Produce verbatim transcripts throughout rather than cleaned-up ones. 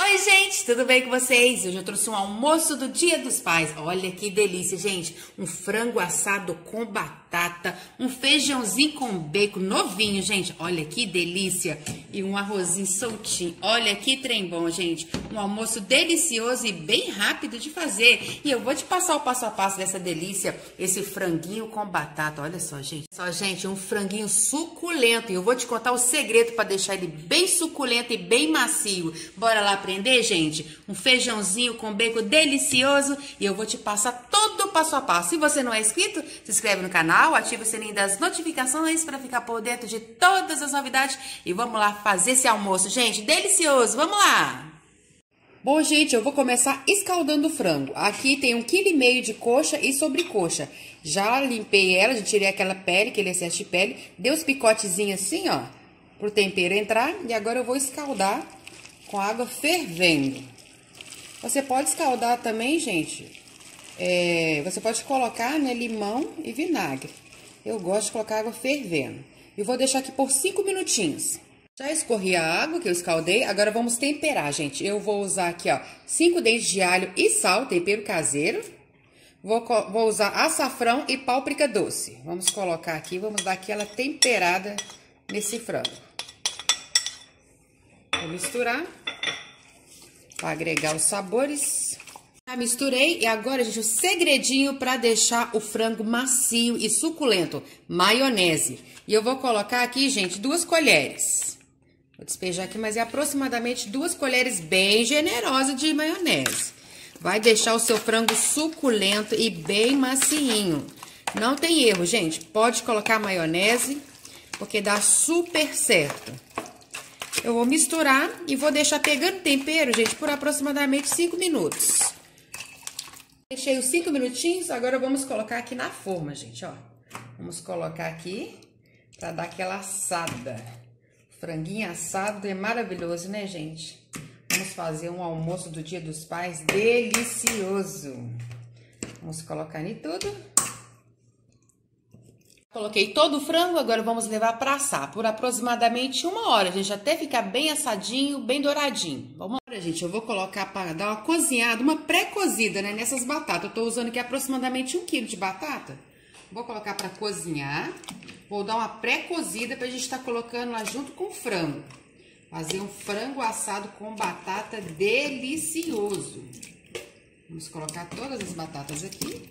Oi, gente, tudo bem com vocês? Hoje eu trouxe um almoço do Dia dos Pais. Olha que delícia, gente. Um frango assado com batata, um feijãozinho com bacon novinho, gente. Olha que delícia. E um arrozinho soltinho. Olha que trem bom, gente. Um almoço delicioso e bem rápido de fazer. E eu vou te passar o passo a passo dessa delícia, esse franguinho com batata. Olha só, gente. Só, gente, um franguinho suculento. E eu vou te contar o segredo para deixar ele bem suculento e bem macio. Bora lá aprender, gente? Um feijãozinho com bacon delicioso e eu vou te passar todo o passo a passo. Se você não é inscrito, se inscreve no canal, ativa o sininho das notificações para ficar por dentro de todas as novidades e vamos lá fazer esse almoço, gente, delicioso. Vamos lá! Bom, gente, eu vou começar escaldando o frango. Aqui tem um quilo e meio de coxa e sobrecoxa. Já limpei ela, já tirei aquela pele, aquele excesso de pele, dei os picotezinhos assim, ó, pro tempero entrar e agora eu vou escaldar com água fervendo. Você pode escaldar também, gente, é, você pode colocar, né, limão e vinagre. Eu gosto de colocar água fervendo. E vou deixar aqui por cinco minutinhos. Já escorri a água que eu escaldei, agora vamos temperar, gente. Eu vou usar aqui, ó, cinco dentes de alho e sal, tempero caseiro. Vou, vou usar açafrão e páprica doce. Vamos colocar aqui, vamos dar aquela temperada nesse frango. Vou misturar para agregar os sabores. Já misturei e agora, gente, o segredinho para deixar o frango macio e suculento, maionese. E eu vou colocar aqui, gente, duas colheres. Vou despejar aqui, mas é aproximadamente duas colheres bem generosas de maionese. Vai deixar o seu frango suculento e bem macinho. Não tem erro, gente. Pode colocar maionese, porque dá super certo. Eu vou misturar e vou deixar pegando tempero, gente, por aproximadamente cinco minutos. Deixei os cinco minutinhos, agora vamos colocar aqui na forma, gente, ó. Vamos colocar aqui para dar aquela assada. Franguinho assado é maravilhoso, né, gente? Vamos fazer um almoço do Dia dos Pais delicioso. Vamos colocar em tudo. Coloquei todo o frango, agora vamos levar para assar por aproximadamente uma hora, gente, até ficar bem assadinho, bem douradinho. Vamos lá, gente, eu vou colocar para dar uma cozinhada, uma pré-cozida, né, nessas batatas. Eu tô usando aqui aproximadamente um quilo de batata. Vou colocar para cozinhar, vou dar uma pré-cozida pra gente estar colocando lá junto com o frango. Fazer um frango assado com batata delicioso. Vamos colocar todas as batatas aqui.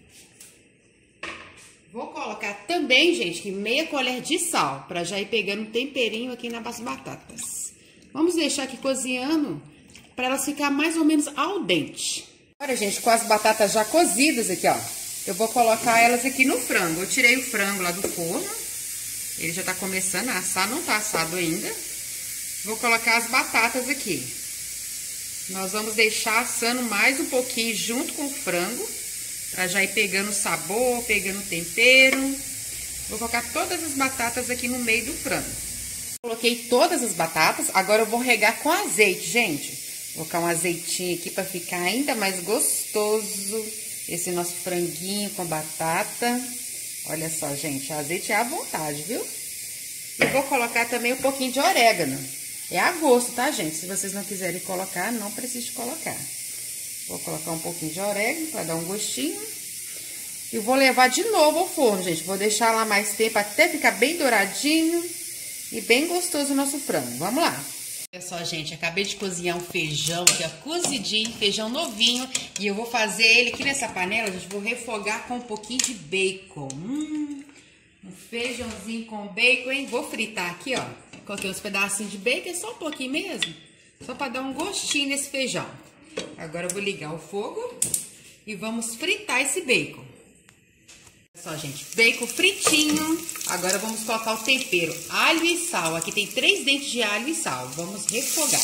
Vou colocar também, gente, meia colher de sal, para já ir pegando um temperinho aqui nas batatas. Vamos deixar aqui cozinhando, para elas ficar mais ou menos al dente. Agora, gente, com as batatas já cozidas aqui, ó, eu vou colocar elas aqui no frango. Eu tirei o frango lá do forno, ele já tá começando a assar, não tá assado ainda. Vou colocar as batatas aqui. Nós vamos deixar assando mais um pouquinho junto com o frango, para já ir pegando sabor, pegando tempero. Vou colocar todas as batatas aqui no meio do frango. Coloquei todas as batatas, agora eu vou regar com azeite, gente. Vou colocar um azeitinho aqui para ficar ainda mais gostoso esse nosso franguinho com batata. Olha só, gente, azeite é à vontade, viu? E vou colocar também um pouquinho de orégano. É a gosto, tá, gente? Se vocês não quiserem colocar, não precisa colocar. Vou colocar um pouquinho de orégano para dar um gostinho. E vou levar de novo ao forno, gente. Vou deixar lá mais tempo até ficar bem douradinho e bem gostoso o nosso frango. Vamos lá. Olha só, gente, acabei de cozinhar um feijão aqui, ó, cozidinho, feijão novinho. E eu vou fazer ele aqui nessa panela, gente, vou refogar com um pouquinho de bacon. Hum, um feijãozinho com bacon, hein? Vou fritar aqui, ó. Coloquei uns pedacinhos de bacon, só um pouquinho mesmo. Só para dar um gostinho nesse feijão. Agora eu vou ligar o fogo e vamos fritar esse bacon. Olha só, gente, bacon fritinho. Agora vamos colocar o tempero, alho e sal. Aqui tem três dentes de alho e sal. Vamos refogar.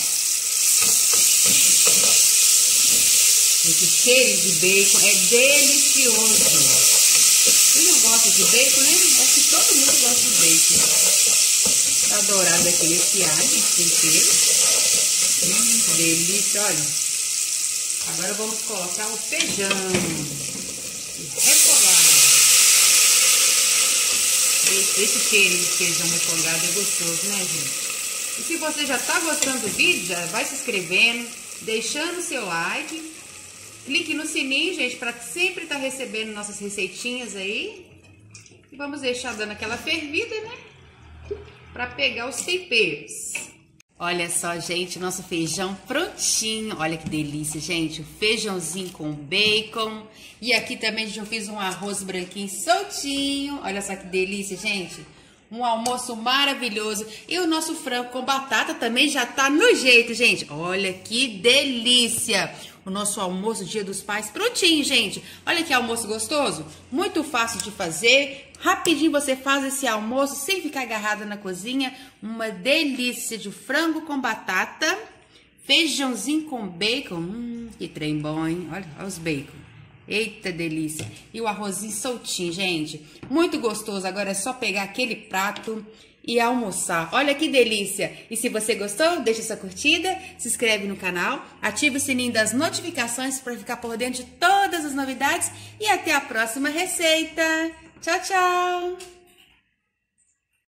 Esse cheiro de bacon é delicioso. Quem não gosta de bacon, né? Acho que todo mundo gosta de bacon. Tá dourado aqui esse alho, esse tempero. Hum, delícia, olha. Agora vamos colocar o feijão e refogar. Esse cheirinho de feijão refogado é gostoso, né, gente? E se você já tá gostando do vídeo, já vai se inscrevendo, deixando o seu like. Clique no sininho, gente, para sempre estar recebendo nossas receitinhas aí. E vamos deixar dando aquela fervida, né? Para pegar os temperos. Olha só, gente, nosso feijão prontinho. Olha que delícia, gente. O feijãozinho com bacon. E aqui também, gente, eu fiz um arroz branquinho soltinho. Olha só que delícia, gente. Um almoço maravilhoso. E o nosso frango com batata também já tá no jeito, gente. Olha que delícia. O nosso almoço Dia dos Pais prontinho, gente. Olha que almoço gostoso. Muito fácil de fazer. Rapidinho você faz esse almoço sem ficar agarrada na cozinha. Uma delícia de frango com batata. Feijãozinho com bacon. Hum, que trem bom, hein? Olha, olha os bacon. Eita delícia. E o arrozinho soltinho, gente. Muito gostoso. Agora é só pegar aquele prato e almoçar. Olha que delícia. E se você gostou, deixa sua curtida, se inscreve no canal, ativa o sininho das notificações para ficar por dentro de todas as novidades e até a próxima receita. Tchau, tchau!